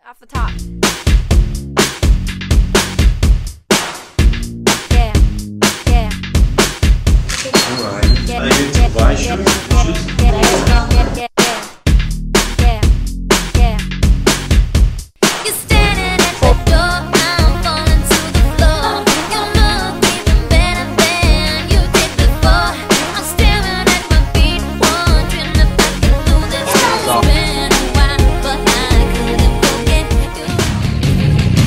Off the top. Yeah, yeah. Alright. Yeah, Aí vem de baixo, yeah, yeah, yeah. You're standing at the door, I'm falling to the floor. You look even better than you did before. I'm staring at my feet, wondering if I can do this. It's been a while, but I couldn't forget you.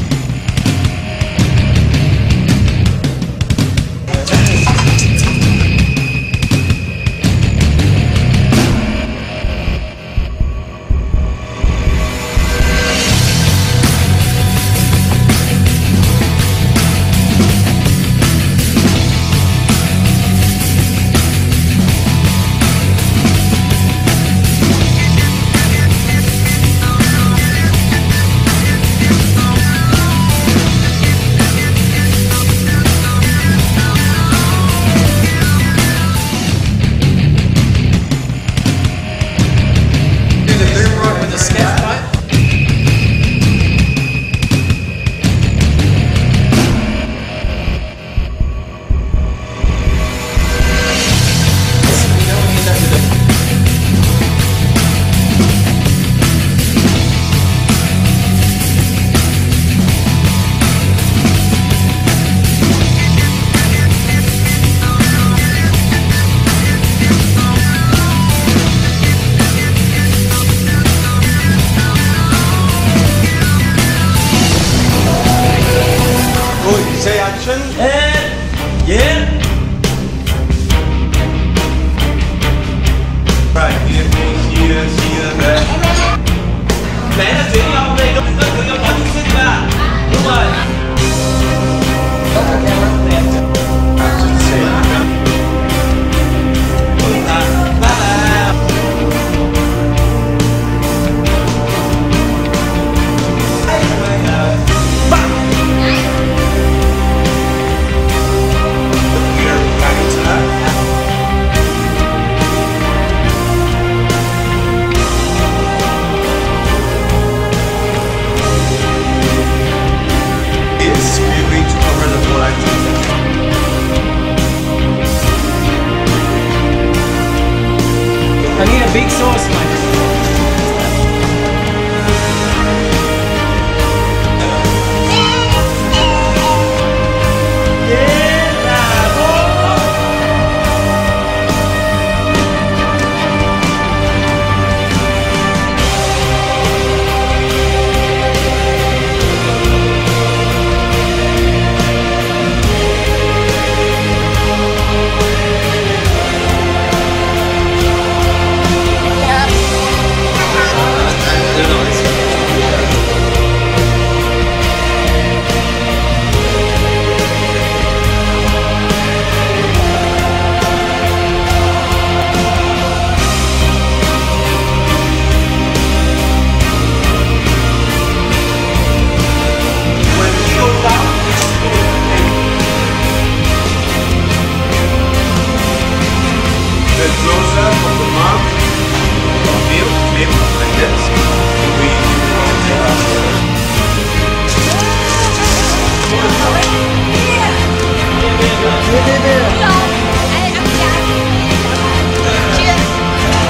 Say action. And yeah. Right, here, there. Nãy là chuyển nhau đây, đúng không? Có chút xíu ra. Đúng rồi. Action, say action. I need a big sauce, mate. Close-up of the mouth, view, maybe like this. We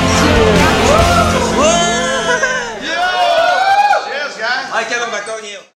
Cheers. Cheers, guys. Ai, cảm ơn bà con nhiều.